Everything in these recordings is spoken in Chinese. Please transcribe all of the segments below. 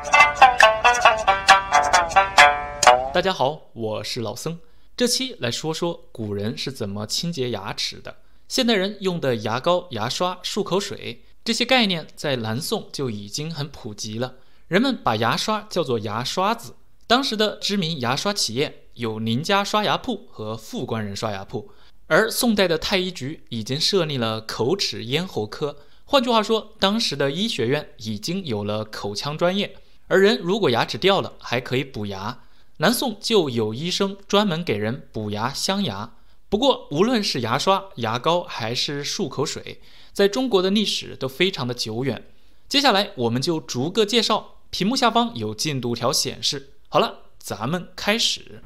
大家好，我是老僧。这期来说说古人是怎么清洁牙齿的。现代人用的牙膏、牙刷、漱口水，这些概念在南宋就已经很普及了。人们把牙刷叫做牙刷子。当时的知名牙刷企业有林家刷牙铺和富官人刷牙铺，而宋代的太医局已经设立了口齿咽喉科。换句话说，当时的医学院已经有了口腔专业。而人如果牙齿掉了，还可以补牙。南宋就有医生专门给人补牙镶牙。不过无论是牙刷、牙膏还是漱口水，在中国的历史都非常的久远。接下来我们就逐个介绍，屏幕下方有进度条显示。好了，咱们开始。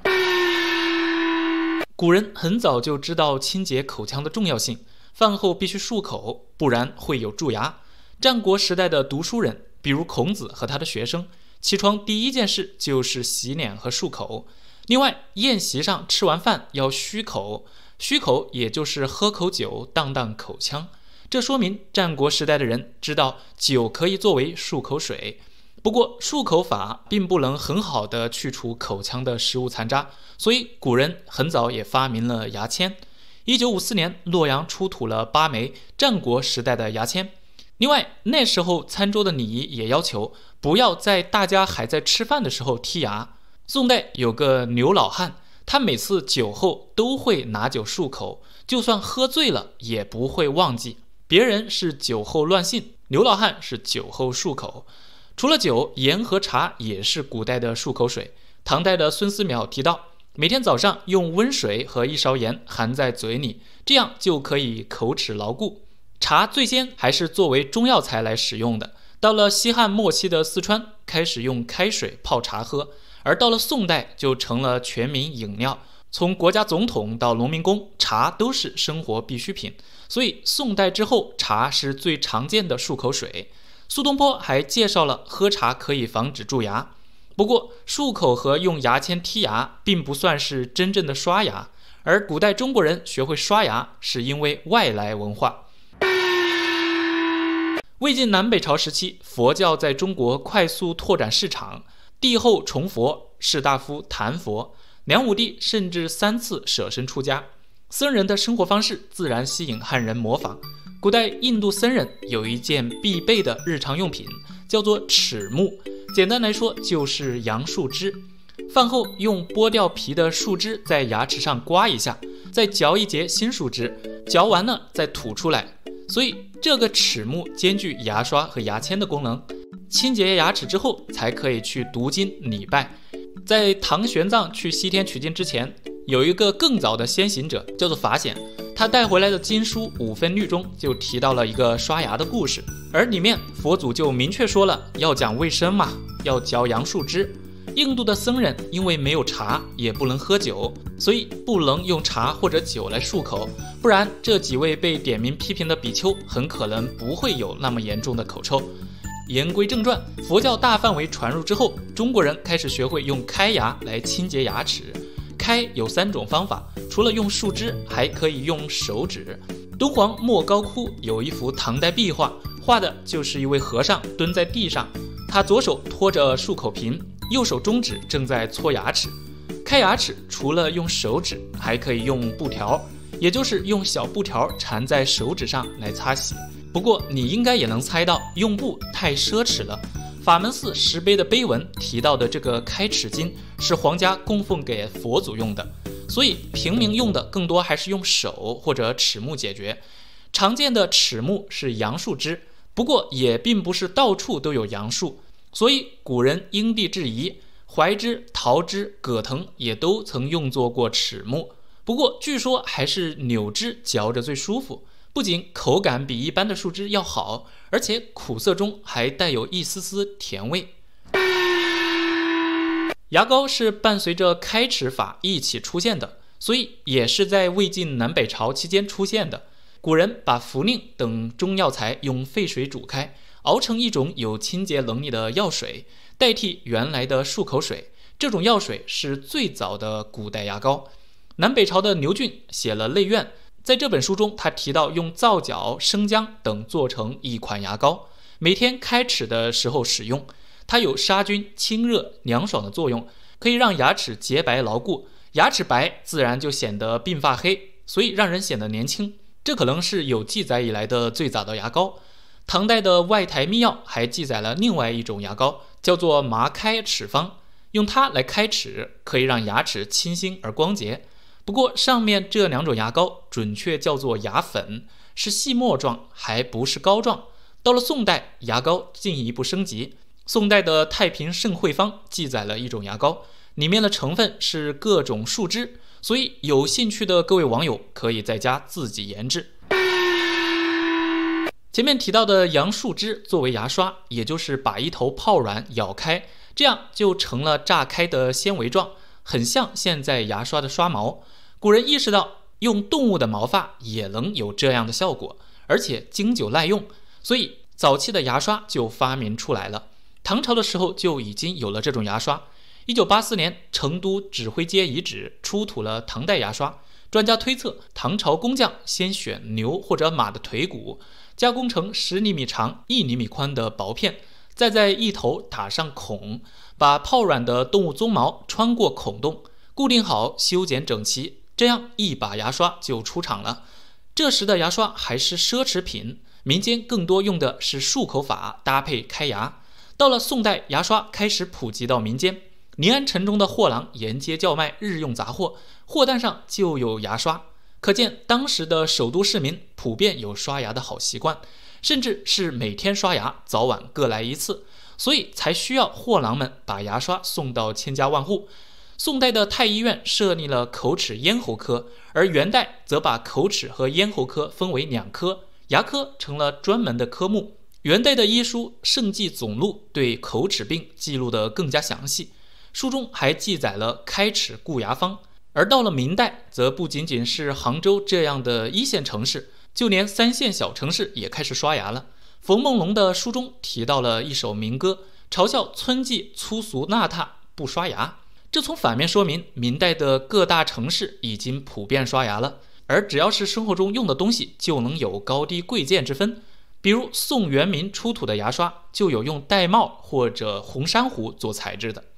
古人很早就知道清洁口腔的重要性，饭后必须漱口，不然会有蛀牙。战国时代的读书人，比如孔子和他的学生，起床第一件事就是洗脸和漱口。另外，宴席上吃完饭要虚口，虚口也就是喝口酒荡荡口腔。这说明战国时代的人知道酒可以作为漱口水。不过漱口法并不能很好的去除口腔的食物残渣，所以古人很早也发明了牙签。1954年，洛阳出土了8枚战国时代的牙签。另外，那时候餐桌的礼仪也要求不要在大家还在吃饭的时候剔牙。宋代有个刘老汉，他每次酒后都会拿酒漱口，就算喝醉了也不会忘记。别人是酒后乱性，刘老汉是酒后漱口。除了酒，盐和茶也是古代的漱口水。唐代的孙思邈提到，每天早上用温水和1勺盐含在嘴里，这样就可以口齿牢固。茶最先还是作为中药材来使用的，到了西汉末期的四川，开始用开水泡茶喝，而到了宋代就成了全民饮料。从国家总统到农民工，茶都是生活必需品，所以宋代之后，茶是最常见的漱口水。苏东坡还介绍了喝茶可以防止蛀牙。不过，漱口和用牙签剔牙并不算是真正的刷牙，而古代中国人学会刷牙是因为外来文化。魏晋南北朝时期，佛教在中国快速拓展市场，帝后崇佛，士大夫谈佛，梁武帝甚至3次舍身出家。僧人的生活方式自然吸引汉人模仿。古代印度僧人有一件必备的日常用品，叫做齿木，简单来说就是杨树枝。饭后用剥掉皮的树枝在牙齿上刮一下，再嚼一节新树枝，嚼完了再吐出来。所以这个齿木兼具牙刷和牙签的功能。清洁牙齿之后才可以去读经礼拜。在唐玄奘去西天取经之前，有一个更早的先行者叫做法显，他带回来的经书5分律中就提到了一个刷牙的故事，而里面佛祖就明确说了要讲卫生嘛，要嚼杨树枝。印度的僧人因为没有茶，也不能喝酒，所以不能用茶或者酒来漱口，不然这几位被点名批评的比丘很可能不会有那么严重的口臭。言归正传，佛教大范围传入之后，中国人开始学会用开牙来清洁牙齿。开有3种方法，除了用树枝，还可以用手指。敦煌莫高窟有一幅唐代壁画，画的就是一位和尚蹲在地上，他左手托着漱口瓶，右手中指正在搓牙齿。开牙齿除了用手指，还可以用布条，也就是用小布条缠在手指上来擦洗。不过你应该也能猜到，用布太奢侈了。法门寺石碑的碑文提到的这个开齿巾是皇家供奉给佛祖用的，所以平民用的更多还是用手或者齿木解决。常见的齿木是杨树枝，不过也并不是到处都有杨树，所以古人因地制宜，槐枝、桃枝、葛藤也都曾用作过齿木。不过据说还是柳枝嚼着最舒服，不仅口感比一般的树枝要好，而且苦涩中还带有一丝丝甜味。牙膏是伴随着开齿法一起出现的，所以也是在魏晋南北朝期间出现的。古人把茯苓等中药材用沸水煮开，熬成一种有清洁能力的药水，代替原来的漱口水。这种药水是最早的古代牙膏。南北朝的刘俊写了《内院》，在这本书中，他提到用皂角、生姜等做成一款牙膏，每天开齿的时候使用。 它有杀菌、清热、凉爽的作用，可以让牙齿洁白牢固，牙齿白自然就显得鬓发黑，所以让人显得年轻。这可能是有记载以来的最早的牙膏。唐代的外台秘药还记载了另外一种牙膏，叫做麻开齿方，用它来开齿，可以让牙齿清新而光洁。不过上面这2种牙膏准确叫做牙粉，是细末状，还不是膏状。到了宋代，牙膏进一步升级。宋代的《太平盛会方》记载了一种牙膏，里面的成分是各种树枝，所以有兴趣的各位网友可以在家自己研制。前面提到的杨树枝作为牙刷，也就是把一头泡软咬开，这样就成了炸开的纤维状，很像现在牙刷的刷毛。古人意识到用动物的毛发也能有这样的效果，而且经久耐用，所以早期的牙刷就发明出来了。唐朝的时候就已经有了这种牙刷。1984年，成都指挥街遗址出土了唐代牙刷。专家推测，唐朝工匠先选牛或者马的腿骨，加工成10厘米长、1厘米宽的薄片，再在一头打上孔，把泡软的动物鬃毛穿过孔洞，固定好，修剪整齐，这样一把牙刷就出厂了。这时的牙刷还是奢侈品，民间更多用的是漱口法搭配开牙。到了宋代，牙刷开始普及到民间，临安城中的货郎沿街叫卖日用杂货，货单上就有牙刷，可见当时的首都市民普遍有刷牙的好习惯，甚至是每天刷牙，早晚各来一次，所以才需要货郎们把牙刷送到千家万户。宋代的太医院设立了口齿咽喉科，而元代则把口齿和咽喉科分为2科，牙科成了专门的科目。元代的医书《圣纪总录》对口齿病记录得更加详细，书中还记载了开齿固牙方。而到了明代，则不仅仅是杭州这样的1线城市，就连3线小城市也开始刷牙了。冯梦龙的书中提到了一首民歌，嘲笑村妓粗俗邋遢不刷牙，这从反面说明明代的各大城市已经普遍刷牙了，而只要是生活中用的东西就能有高低贵贱之分。比如宋元明出土的牙刷就有用玳瑁或者红珊瑚做材质的。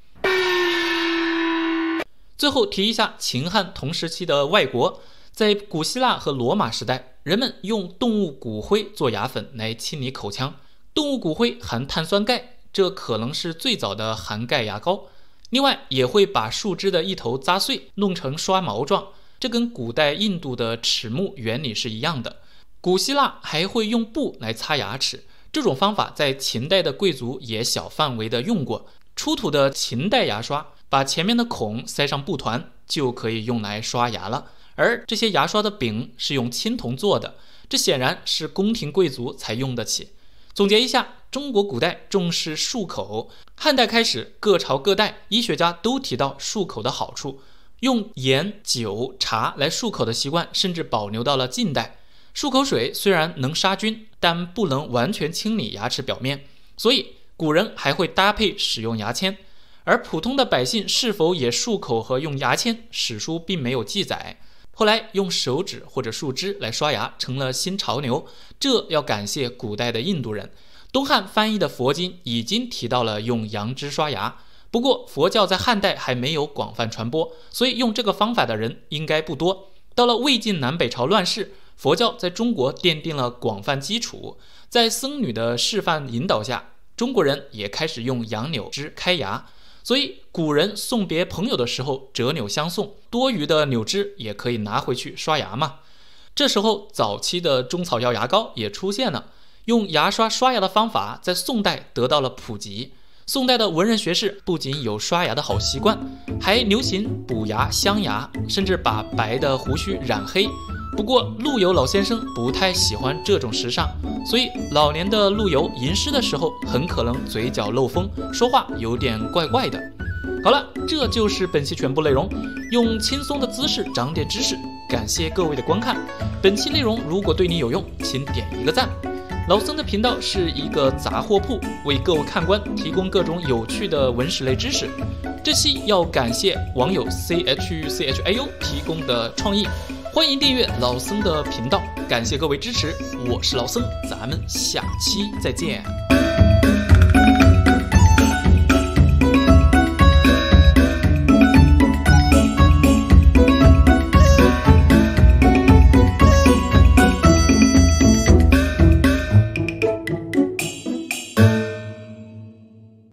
最后提一下秦汉同时期的外国，在古希腊和罗马时代，人们用动物骨灰做牙粉来清理口腔。动物骨灰含碳酸钙，这可能是最早的含钙牙膏。另外也会把树枝的一头扎碎，弄成刷毛状，这跟古代印度的齿木原理是一样的。古希腊还会用布来擦牙齿，这种方法在秦代的贵族也小范围的用过。出土的秦代牙刷，把前面的孔塞上布团，就可以用来刷牙了。而这些牙刷的柄是用青铜做的，这显然是宫廷贵族才用得起。总结一下，中国古代重视漱口，汉代开始，各朝各代医学家都提到漱口的好处，用盐、酒、茶来漱口的习惯甚至保留到了近代。漱口水虽然能杀菌，但不能完全清理牙齿表面，所以古人还会搭配使用牙签。而普通的百姓是否也漱口和用牙签，史书并没有记载。后来用手指或者树枝来刷牙成了新潮流，这要感谢古代的印度人。东汉翻译的佛经已经提到了用杨枝刷牙，不过佛教在汉代还没有广泛传播，所以用这个方法的人应该不多。到了魏晋南北朝乱世，佛教在中国奠定了广泛基础，在僧侣的示范引导下，中国人也开始用杨柳枝开牙。所以古人送别朋友的时候折柳相送，多余的柳枝也可以拿回去刷牙嘛。这时候早期的中草药牙膏也出现了，用牙刷刷牙的方法在宋代得到了普及。宋代的文人学士不仅有刷牙的好习惯，还流行补牙镶牙，甚至把白的胡须染黑。不过陆游老先生不太喜欢这种时尚，所以老年的陆游吟诗的时候很可能嘴角漏风，说话有点怪怪的。好了，这就是本期全部内容，用轻松的姿势长点知识，感谢各位的观看。本期内容如果对你有用，请点一个赞。老僧的频道是一个杂货铺，为各位看官提供各种有趣的文史类知识。这期要感谢网友 CHCHAU 提供的创意，欢迎订阅老僧的频道，感谢各位支持，我是老僧，咱们下期再见。